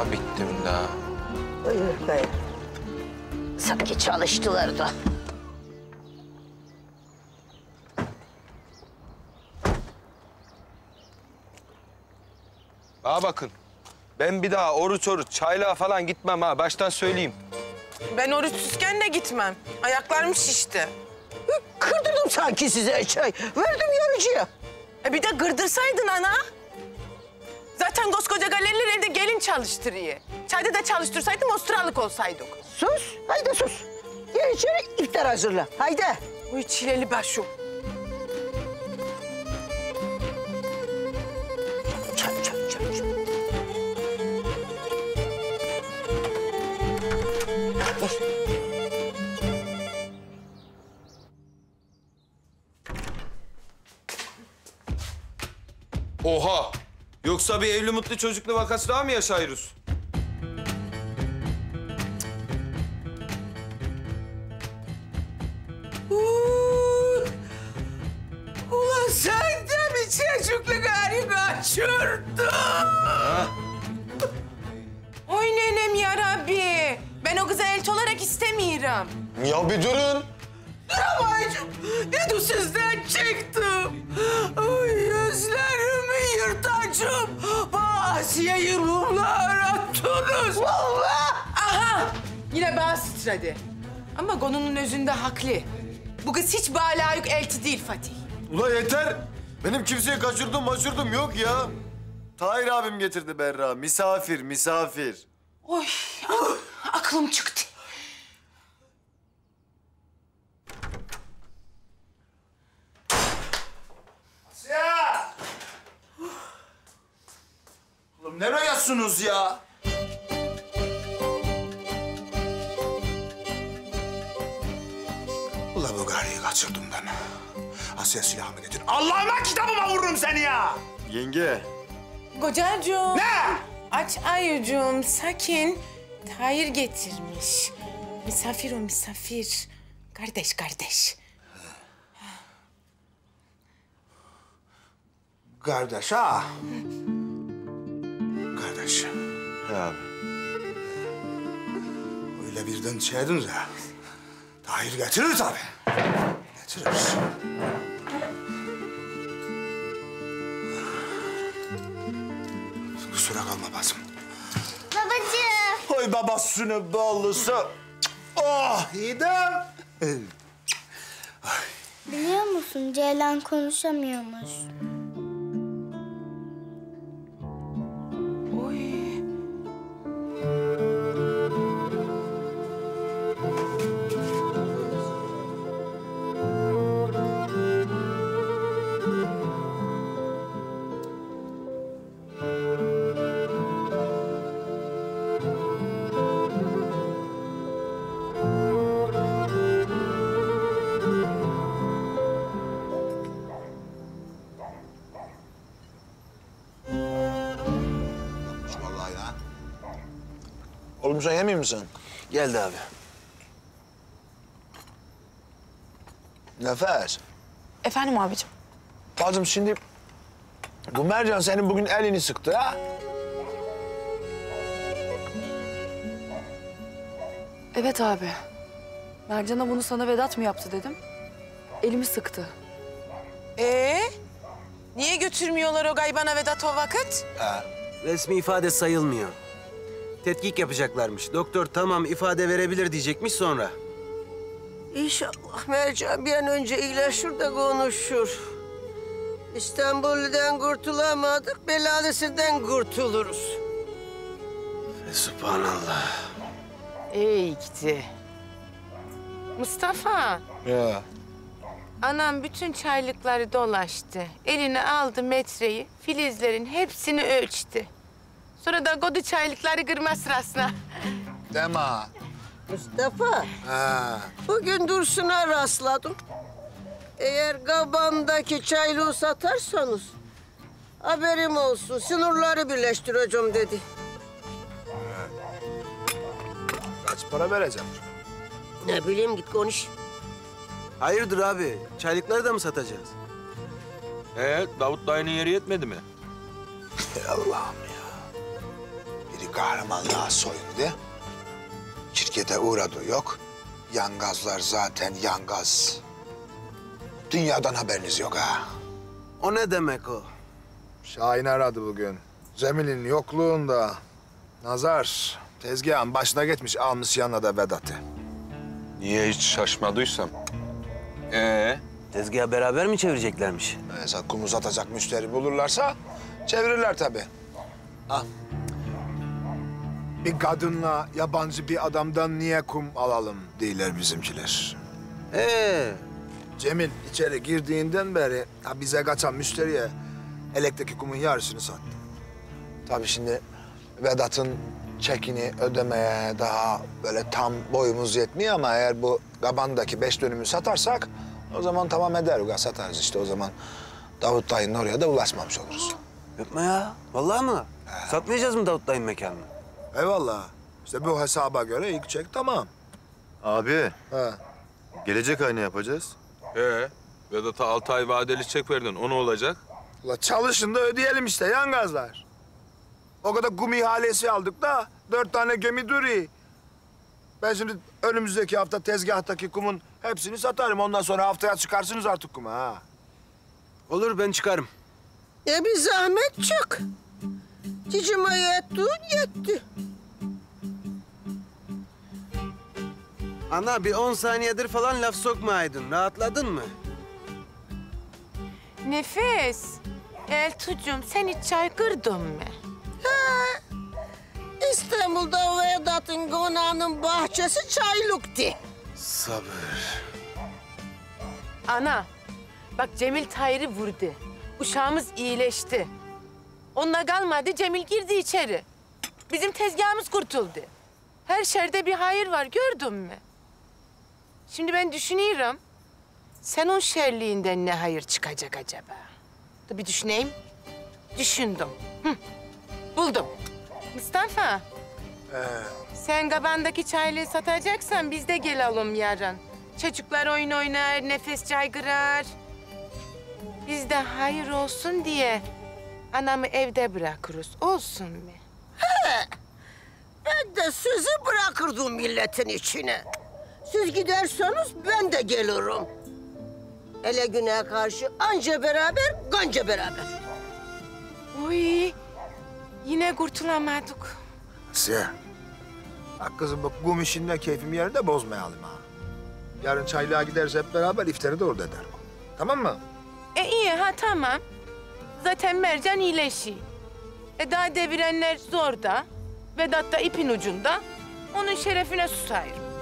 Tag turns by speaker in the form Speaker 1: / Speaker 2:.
Speaker 1: Vallahi bittim daha.
Speaker 2: Buyur gayet. Sanki çalıştılar da.
Speaker 1: Bana bakın. Ben bir daha oruç çaylığa falan gitmem ha. Baştan söyleyeyim.
Speaker 3: Ben oruçsuzken de gitmem. Ayaklarım şişti.
Speaker 2: Kırdırdım sanki size çay. Verdim yarıcıya.
Speaker 3: Bir de gırdırsaydın ana. Zaten koskoca galeriler evde gelin çalıştırıyor. Çayda da çalıştırsaydım Avustralyk olsaydık.
Speaker 2: Sus, haydi sus. Gel içeri iftar hazırla. Haydi.
Speaker 3: Uy çileli başım.
Speaker 2: Çay, çay, çay, çay.
Speaker 1: Oha! Yoksa bir evli mutlu çocuklu vakası daha mı yaşıyoruz?
Speaker 3: Ulan sen de mi çocuklu gari kaçırdın? Oy nenem yarabbi. Ben o kıza elçi olarak istemiyorum.
Speaker 4: Ya bir durun.
Speaker 3: Duramayacağım. Ne sizden çektim. Ay gözlerimi yırtacağım. Asiye'yi Rumlar attınız. Vallahi. Aha. Yine bana sıçradı. Ama konunun özünde haklı. Bu kız hiç balayık elti değil Fatih.
Speaker 4: Ula yeter. Benim kimseyi kaçırdım yok ya. Tahir abim getirdi Berra. Misafir.
Speaker 3: Oy. Aklım çıktı.
Speaker 4: Ya! Oğlum nereye yatsınız ya?
Speaker 5: Ula bu gariyi kaçırdım ben. Asya silahımı getir. Allah'ıma kitabıma vururum seni ya!
Speaker 4: Yenge.
Speaker 3: Kocacığım.
Speaker 5: Ne?
Speaker 3: Aç ayucuğum, sakin. Tahir getirmiş. Misafir o, misafir. Kardeş.
Speaker 5: Kardeş ha? Kardeş.
Speaker 4: Ya abi.
Speaker 5: Öyle birden çağırdınız ya. Tahir getirir tabii. Getirir. Kusura kalma bacım.
Speaker 6: Babacığım.
Speaker 4: Oy babasını ballısı. Oh idem.
Speaker 6: Biliyor musun Ceylan konuşamıyormuş.
Speaker 3: Oy.
Speaker 5: Vallahi ya. Oğlum sen yemeyeyim misin?
Speaker 1: Geldi abi.
Speaker 5: Nefes.
Speaker 7: Efendim abicim?
Speaker 5: Bacım şimdi bu Mercan senin bugün elini sıktı ha?
Speaker 7: Evet abi. Mercan'a bunu sana Vedat mı yaptı dedim. Elimi sıktı.
Speaker 3: Niye götürmüyorlar o gaybana Vedat o vakit?
Speaker 8: Resmi ifade sayılmıyor. Tetkik yapacaklarmış. Doktor tamam ifade verebilir diyecekmiş sonra.
Speaker 2: İnşallah Mercan bir an önce iyileşir de konuşur. İstanbul'dan kurtulamadık, belalısından kurtuluruz.
Speaker 8: Subhanallah.
Speaker 3: İyi gitti. Mustafa.
Speaker 5: Ya.
Speaker 3: Anam bütün çaylıkları dolaştı. Eline aldı metreyi, filizlerin hepsini ölçtü. Sonra da kodu çaylıkları kırma sırasına.
Speaker 5: Deme.
Speaker 2: Mustafa,
Speaker 5: Ha.
Speaker 2: bugün Dursun'a rastladım. Eğer kabandaki çaylığı satarsanız haberim olsun, sınırları birleştireceğim dedi.
Speaker 5: Kaç para vereceğim?
Speaker 2: Ne bileyim, git konuş.
Speaker 8: Hayırdır abi? Çaylıkları da mı satacağız?
Speaker 1: Davut dayının yeri yetmedi mi?
Speaker 5: Allah'ım ya. Biri kahramanlığa soyundu. Şirkete uğradığı yok. Yangazlar zaten yangaz. Dünyadan haberiniz yok ha.
Speaker 8: O ne demek o?
Speaker 9: Şahin aradı bugün. Cemil'in yokluğunda Nazar tezgahın başına geçmiş, almış yanına da Vedat'ı.
Speaker 1: Niye hiç şaşmadıysam?
Speaker 8: Tezgahı beraber mi çevireceklermiş?
Speaker 5: Mesela kum uzatacak müşteri bulurlarsa çevirirler tabii.
Speaker 9: Bir kadınla yabancı bir adamdan niye kum alalım değiller bizimkiler. Cemil içeri girdiğinden beri bize kaçan müşteriye elektrik kumun yarısını sattı.
Speaker 5: Tabii şimdi Vedat'ın çekini ödemeye daha böyle tam boyumuz yetmiyor ama eğer bu Gaban'daki 5 dönümü satarsak o zaman tamam eder. Satarız işte o zaman Davut dayının oraya da ulaşmamış oluruz.
Speaker 8: Yapma ya. Vallahi mı? Satmayacağız mı Davut dayının mekanını?
Speaker 9: Eyvallah. İşte bu hesaba göre ilk çek tamam.
Speaker 4: Abi,
Speaker 9: He.
Speaker 4: gelecek ay ne yapacağız?
Speaker 1: Vedat'a 6 ay vadeli çek verdin. O ne olacak?
Speaker 9: La çalışın da ödeyelim işte yangazlar. O kadar kum ihalesi aldık da 4 tane gemi duruyor. Ben şimdi önümüzdeki hafta tezgahtaki kumun hepsini satarım. Ondan sonra haftaya çıkarsınız artık kumu ha.
Speaker 8: Olur, ben çıkarım.
Speaker 2: Bir zahmet çık. Cicime yettin yetti.
Speaker 8: Ana bir 10 saniyedir falan laf sokmaydın. Rahatladın mı?
Speaker 3: Nefes. Eltucuğum sen hiç çay kırdın mı?
Speaker 2: İstanbul'da Vedat'ın konağının bahçesi çaylıktı.
Speaker 8: Sabır.
Speaker 3: Ana, bak Cemil Tahir'i vurdu. Uşağımız iyileşti. Onunla kalmadı, Cemil girdi içeri. Bizim tezgahımız kurtuldu. Her şerde bir hayır var, gördün mü? Şimdi ben düşünüyorum. Sen o şerliğinden ne hayır çıkacak acaba? Dur bir düşüneyim. Düşündüm. Buldum. Mustafa. Sen Gaban'daki çaylığı satacaksan biz de gelelim yarın. Çocuklar oyun oynar, nefes caygırar. Biz de hayır olsun diye anamı evde bırakırız. Olsun mu?
Speaker 2: Ben de sizi bırakırdım milletin içine. Siz giderseniz ben de gelirim. Ele güne karşı anca beraber, kanca beraber.
Speaker 3: Uy, yine kurtulamadık.
Speaker 9: Asiye. Bak kızım bak kum işinde keyfim yerinde bozmayalım ha. Yarın çaylığa gideriz hep beraber iftarı da orada eder. Tamam mı?
Speaker 3: İyi ha tamam. Zaten Mercan iyileşiyor. Daha devirenler zor da. Vedat da ipin ucunda. Onun şerefine susayım.